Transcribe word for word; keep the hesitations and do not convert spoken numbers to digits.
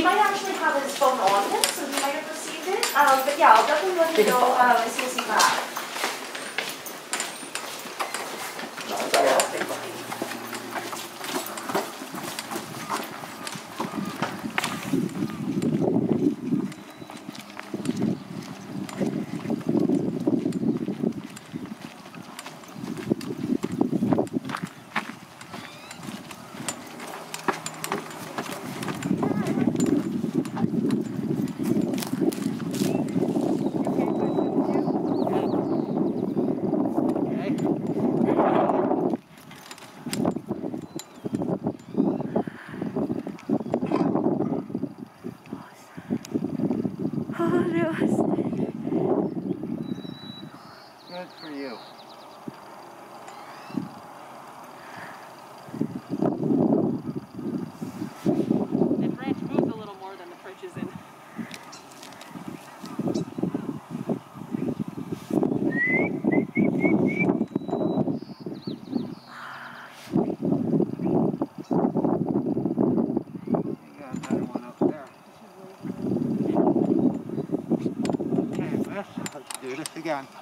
He might actually have his phone on him, so he might have received it. Um, but yeah, I'll definitely let you know um, as soon as he's back. Good for you. The branch moves a little more than the fridge is in. You got another one up there. Okay, let's, let's do this again.